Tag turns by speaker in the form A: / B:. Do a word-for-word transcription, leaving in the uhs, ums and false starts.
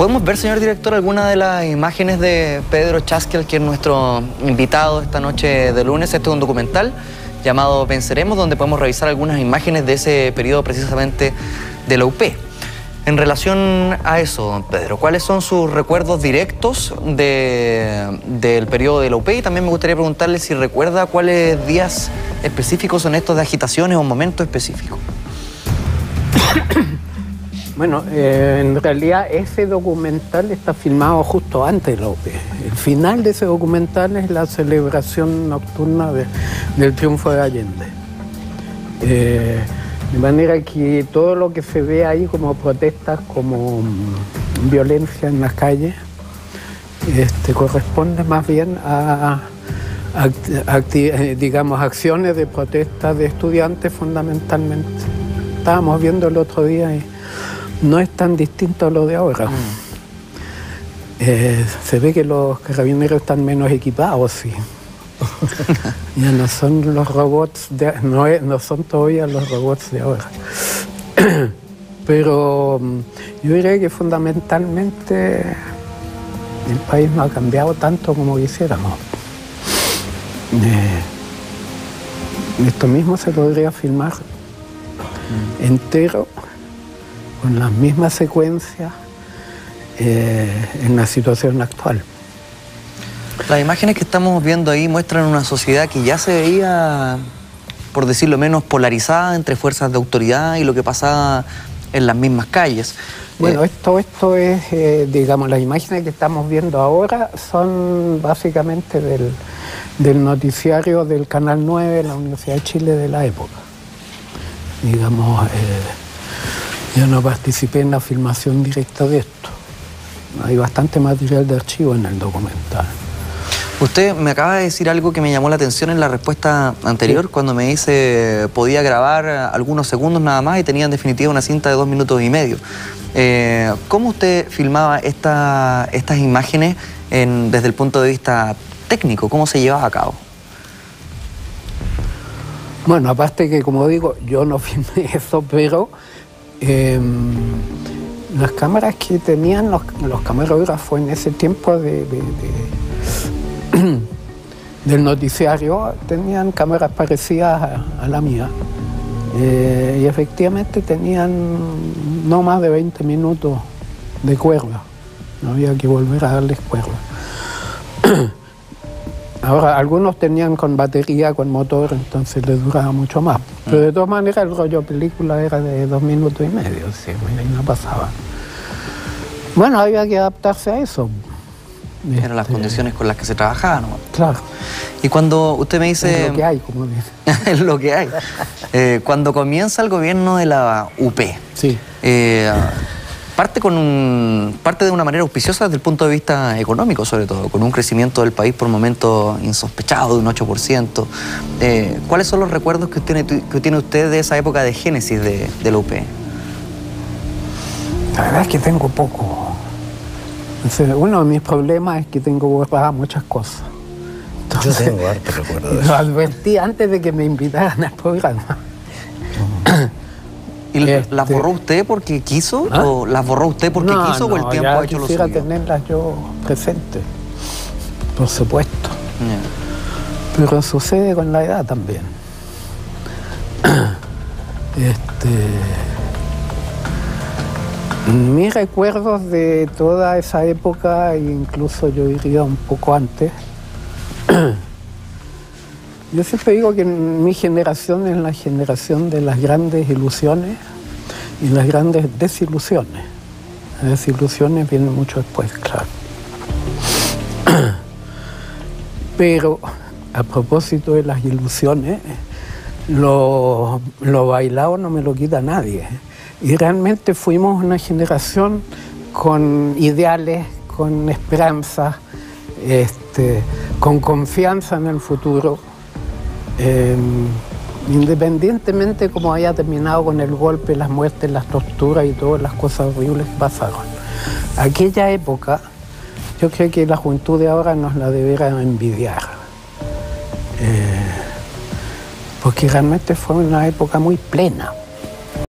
A: ¿Podemos ver, señor director, alguna de las imágenes de Pedro Chaskel, que es nuestro invitado esta noche de lunes? Este es un documental llamado Venceremos, donde podemos revisar algunas imágenes de ese periodo precisamente de la U P. En relación a eso, don Pedro, ¿cuáles son sus recuerdos directos de, del periodo de la U P? Y también me gustaría preguntarle si recuerda cuáles días específicos son estos de agitaciones o momentos específicos.
B: Bueno, eh, en realidad ese documental está filmado justo antes de la U P. El final de ese documental es la celebración nocturna de, del triunfo de Allende. Eh, de manera que todo lo que se ve ahí como protestas, como um, violencia en las calles, este, corresponde más bien a, a, a digamos, acciones de protesta de estudiantes fundamentalmente. Estábamos viendo el otro día y no es tan distinto a lo de ahora. Mm. Eh, se ve que los carabineros están menos equipados, sí. Ya no son los robots, de, no, es, no son todavía los robots de ahora. Pero yo diría que fundamentalmente el país no ha cambiado tanto como quisiéramos. Eh, esto mismo se podría filmar mm. entero, con las mismas secuencias eh, en la situación actual.
A: Las imágenes que estamos viendo ahí muestran una sociedad que ya se veía, por decirlo menos, polarizada entre fuerzas de autoridad y lo que pasaba en las mismas calles.
B: Bueno,
A: eh,
B: esto, esto es, eh, digamos, las imágenes que estamos viendo ahora son básicamente del, del noticiario del Canal nueve de la Universidad de Chile de la época. Digamos, eh, yo no participé en la filmación directa de esto. Hay bastante material de archivo en el documental.
A: Usted me acaba de decir algo que me llamó la atención en la respuesta anterior, sí, cuando me dice podía grabar algunos segundos nada más y tenía en definitiva una cinta de dos minutos y medio. Eh, ¿Cómo usted filmaba esta, estas imágenes en, desde el punto de vista técnico? ¿Cómo se llevaba a cabo?
B: Bueno, aparte que, como digo, yo no filmé eso, pero eh, las cámaras que tenían los, los camarógrafos en ese tiempo de... de, de del noticiario tenían cámaras parecidas a, a la mía eh, y efectivamente tenían no más de veinte minutos de cuerda, no había que volver a darles cuerda. Ahora, algunos tenían con batería, con motor, entonces les duraba mucho más, pero de todas maneras el rollo película era de dos minutos y medio, sí, y no pasaba. Bueno, había que adaptarse a eso.
A: Eran este... las condiciones con las que se trabajaba, ¿no?
B: Claro.
A: Y cuando usted me dice...
B: Es lo que hay, como dice.
A: Es lo que hay. Eh, cuando comienza el gobierno de la U P,
B: sí.
A: eh, parte, con un, parte de una manera auspiciosa desde el punto de vista económico, sobre todo, con un crecimiento del país por momentos insospechado de un ocho por ciento. Eh, ¿Cuáles son los recuerdos que tiene, que tiene usted de esa época de génesis de, de la U P?
B: La verdad es que tengo poco. Entonces, uno de mis problemas es que tengo borradas muchas cosas. Entonces,
C: yo tengo harto recuerdo de eso.
B: Lo advertí antes de que me invitaran al programa.
A: ¿Y
B: este...
A: las borró usted porque quiso?
B: ¿Ah?
A: ¿O las borró usted porque
B: no,
A: quiso
B: no,
A: o el tiempo
B: ya
A: ha hecho lo suyo?
B: quisiera tenerlas yo presentes, por supuesto. Yeah. Pero sucede con la edad también. Este... Mis recuerdos de toda esa época, incluso yo diría un poco antes, yo siempre digo que mi generación es la generación de las grandes ilusiones y las grandes desilusiones. Las desilusiones vienen mucho después, claro. Pero a propósito de las ilusiones, lo, lo bailado no me lo quita nadie. Y realmente fuimos una generación con ideales, con esperanzas, este, con confianza en el futuro, eh, independientemente de cómo haya terminado con el golpe, las muertes, las torturas y todas las cosas horribles que pasaron. Aquella época, yo creo que la juventud de ahora nos la deberá envidiar, eh, porque realmente fue una época muy plena.